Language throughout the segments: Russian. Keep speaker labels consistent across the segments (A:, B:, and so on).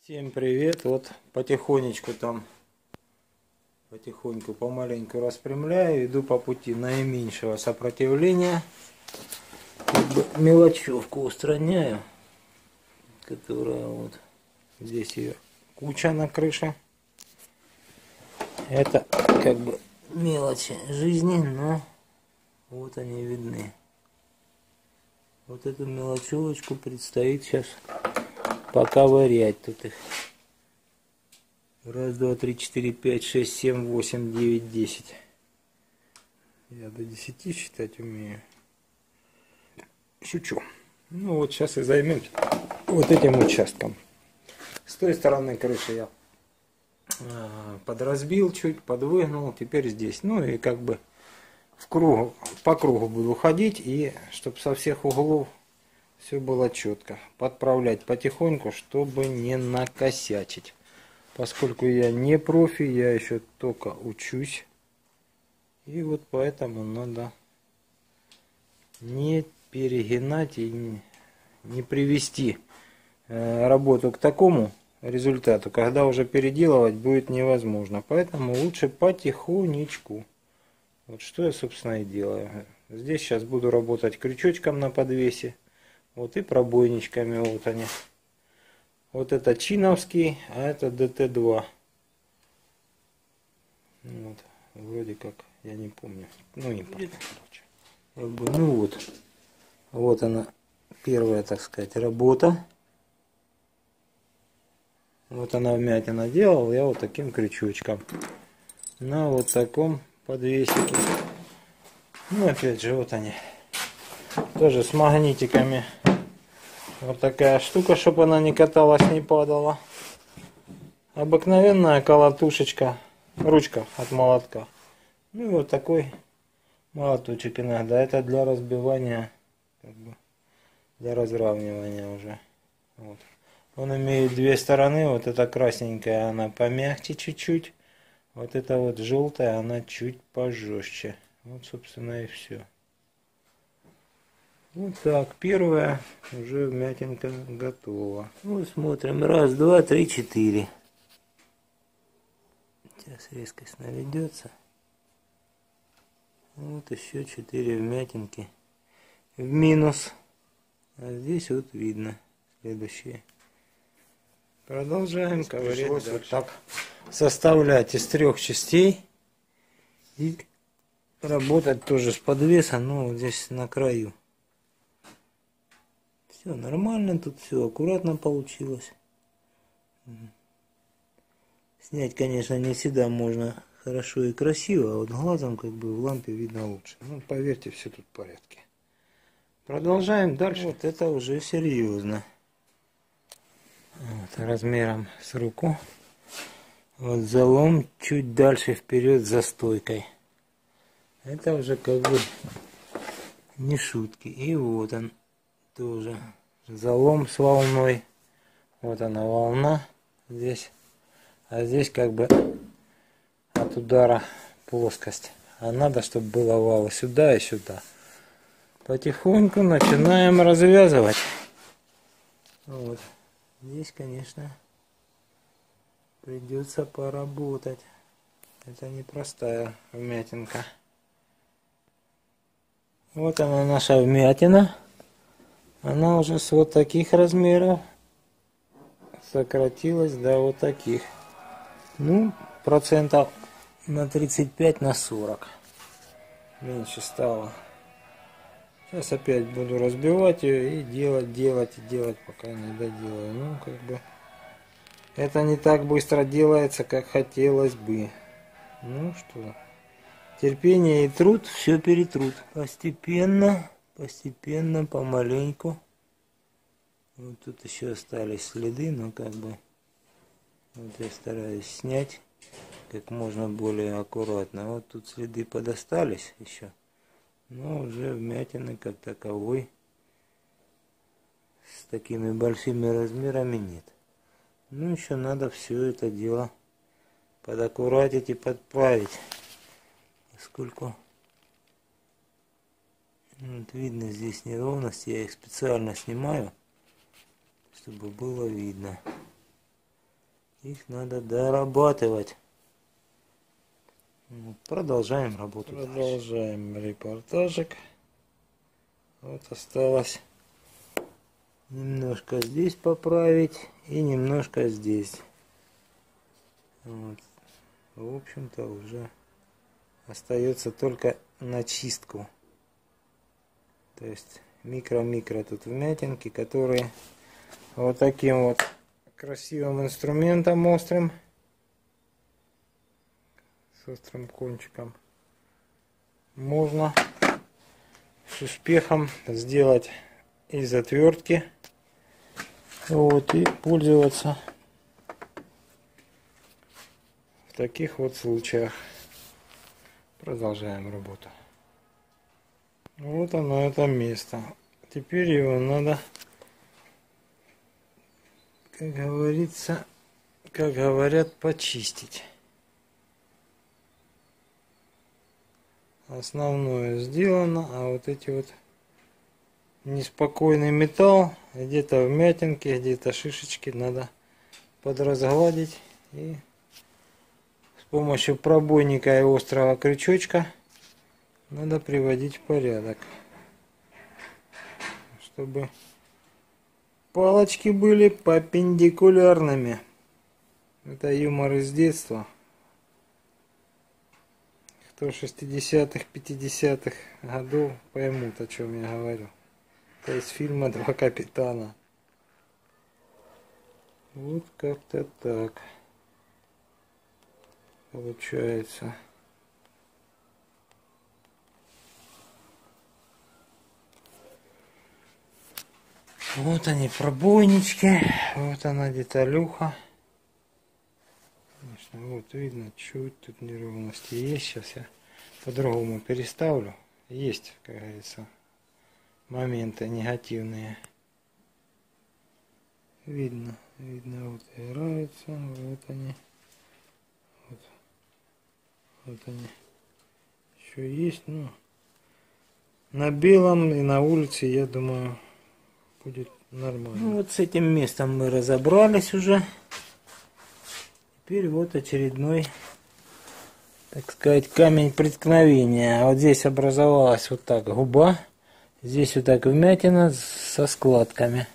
A: Всем привет! Вот потихонечку помаленьку распрямляю, иду по пути наименьшего сопротивления. Как бы мелочевку устраняю, которая вот здесь ее куча на крыше. Это как бы мелочи жизни, но вот они видны. Вот эту мелочевочку предстоит сейчас поковырять. Тут их 1, 2, 3, 4, 5, 6, 7, 8, 9, 10. Я до 10 считать умею. Шучу. Ну вот сейчас и займемся вот этим участком. С той стороны крыши я подразбил чуть, подвыгнул. Теперь здесь. Ну и как бы по кругу буду ходить. И чтобы со всех углов все было четко. Подправлять потихоньку, чтобы не накосячить. Поскольку я не профи, я еще только учусь. И вот поэтому надо не перегинать и не привести работу к такому результату, когда уже переделывать будет невозможно. Поэтому лучше потихонечку. Вот что я, собственно, и делаю. Здесь сейчас буду работать крючочком на подвесе. Вот и пробойничками, вот они. Вот это чиновский, а это ДТ-2. Вот, вроде как, я не помню. Ну, не помню, короче. Ну вот. Вот она, первая, так сказать, работа. Вот она вмятина делал, я вот таким крючочком. На вот таком подвесике. Ну, опять же, вот они. Тоже с магнитиками. Вот такая штука, чтобы она не каталась, не падала. Обыкновенная колотушечка, ручка от молотка. Ну и вот такой молоточек иногда. Это для разбивания, как бы, для разравнивания уже. Вот. Он имеет две стороны. Вот эта красненькая, она помягче чуть-чуть. Вот эта вот желтая, она чуть пожестче. Вот, собственно, и все. Вот так, первая уже вмятинка готова. Ну, смотрим. 1, 2, 3, 4. Сейчас резкость наведется. Вот еще 4 вмятинки в минус. А здесь вот видно следующие. Продолжаем ковырять. Вот так составлять из 3 частей. И работать тоже с подвеса, но вот здесь на краю. Все нормально, тут все аккуратно получилось. Снять, конечно, не всегда можно хорошо и красиво, а вот глазом как бы в лампе видно лучше. Ну, поверьте, все тут в порядке. Продолжаем дальше. Вот это уже серьезно. Вот, размером с руку. Вот залом чуть дальше вперед за стойкой. Это уже как бы не шутки. И вот он тоже. Залом с волной. Вот она волна здесь. А здесь как бы от удара плоскость. А надо, чтобы было вал сюда и сюда. Потихоньку начинаем развязывать. Вот. Здесь, конечно, придется поработать. Это непростая вмятинка. Вот она, наша вмятина. Она уже с вот таких размеров сократилась до вот таких. Ну, процентов на 35, на 40. Меньше стало. Сейчас опять буду разбивать ее и делать, пока не доделаю. Ну, как бы, это не так быстро делается, как хотелось бы. Ну что, терпение и труд все перетрут. Постепенно, помаленьку. Вот тут еще остались следы, но как бы вот я стараюсь снять как можно более аккуратно. Вот тут следы подостались еще, но уже вмятины как таковой с такими большими размерами нет. Ну еще надо все это дело подаккуратить и подправить, поскольку вот видно здесь неровности, я их специально снимаю, чтобы было видно. Их надо дорабатывать. Продолжаем работу. Продолжаем репортажик. Вот осталось немножко здесь поправить и немножко здесь. Вот. В общем-то уже остается только начистку. То есть микро-микро тут вмятинки, которые вот таким вот красивым инструментом острым, с острым кончиком, можно с успехом сделать из отвертки. Вот, и пользоваться в таких вот случаях. Продолжаем работу. Вот оно, это место. Теперь его надо, как говорится, как говорят, почистить. Основное сделано, а вот эти вот неспокойный металл, где-то вмятинки, где-то шишечки надо подразгладить, и с помощью пробойника и острого крючочка надо приводить в порядок, чтобы палочки были перпендикулярными. Это юмор из детства. Кто 60-х, 50-х годов поймут, о чем я говорю. Это из фильма «Два капитана». Вот как-то так получается. Вот они, пробойнички. Вот она, деталюха. Конечно, вот видно, чуть тут неровности есть. Сейчас я по-другому переставлю. Есть, как говорится, моменты негативные. Видно, вот играются, вот они. Вот они. Еще есть, но на белом и на улице, я думаю, будет нормально. Ну, вот с этим местом мы разобрались уже. Теперь вот очередной, так сказать, камень преткновения. Вот здесь образовалась вот так губа. Здесь вот так вмятина со складками.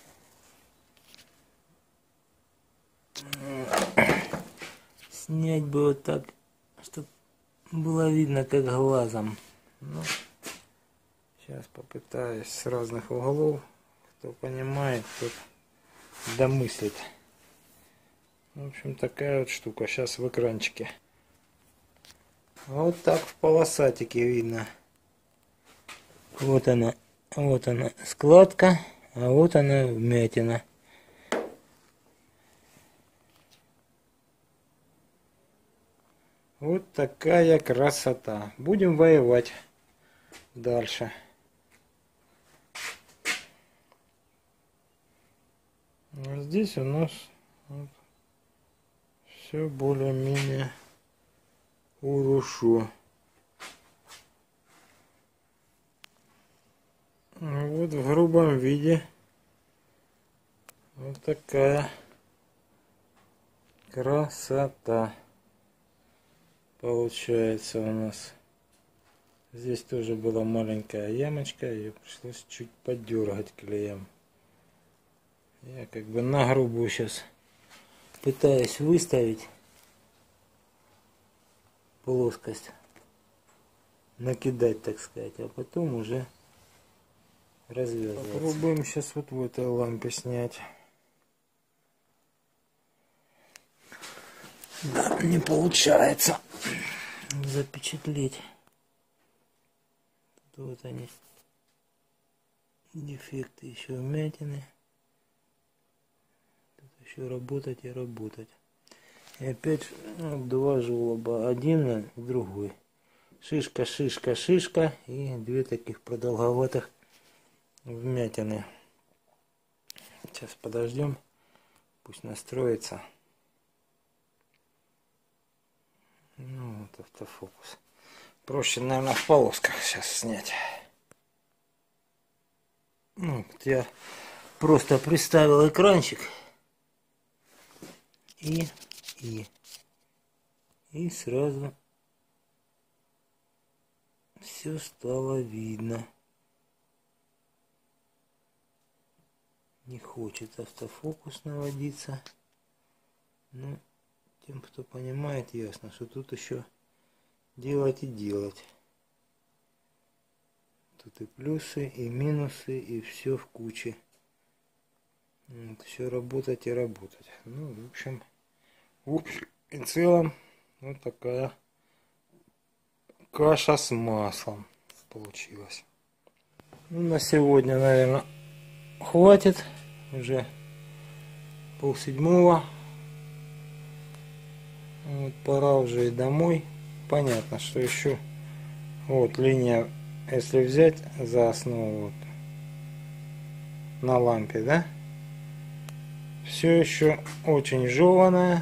A: Снять бы вот так, чтобы было видно как глазом. Ну, сейчас попытаюсь с разных углов. Кто понимает, тот домыслит. В общем, такая вот штука. Сейчас в экранчике. Вот так в полосатике видно. Вот она складка, а вот она вмятина. Вот такая красота. Будем воевать дальше. А здесь у нас вот все более-менее хорошо. Вот в грубом виде вот такая красота получается у нас. Здесь тоже была маленькая ямочка, ее пришлось чуть поддергать клеем. Я как бы на грубую сейчас пытаюсь выставить плоскость, накидать, так сказать, а потом уже развязывать. Попробуем сейчас вот в этой лампе снять. Да, не получается запечатлеть. Вот они, дефекты, еще вмятины. Тут еще работать и работать. И опять два желоба, один и другой. Шишка, шишка, шишка и две таких продолговатых вмятины. Сейчас подождем, пусть настроится. Ну вот автофокус. Проще, наверное, в полосках сейчас снять. Ну, вот я просто приставил экранчик. И сразу все стало видно. Не хочет автофокус наводиться. Но тем, кто понимает, ясно, что тут еще делать и делать. Тут и плюсы, и минусы, и все в куче. Вот, все работать и работать. Ну, в общем и целом, вот такая каша с маслом получилась. Ну, на сегодня, наверное, хватит. Уже 6:30. Вот, пора уже и домой. Понятно, что еще вот линия, если взять за основу вот, на лампе, да, все еще очень жеваная.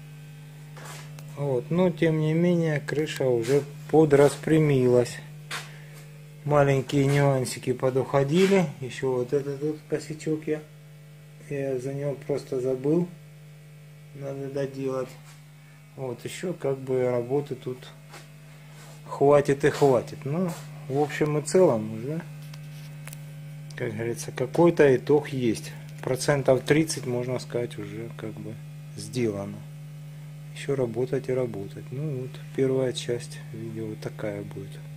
A: Вот, но тем не менее крыша уже подраспрямилась. Маленькие нюансики подуходили. Еще вот этот вот косячок я за него просто забыл. Надо доделать. Вот еще как бы работы тут хватит и хватит. Ну, в общем и целом уже, как говорится, какой-то итог есть. 30% можно сказать уже как бы сделано. Еще работать и работать. Ну вот первая часть видео вот такая будет.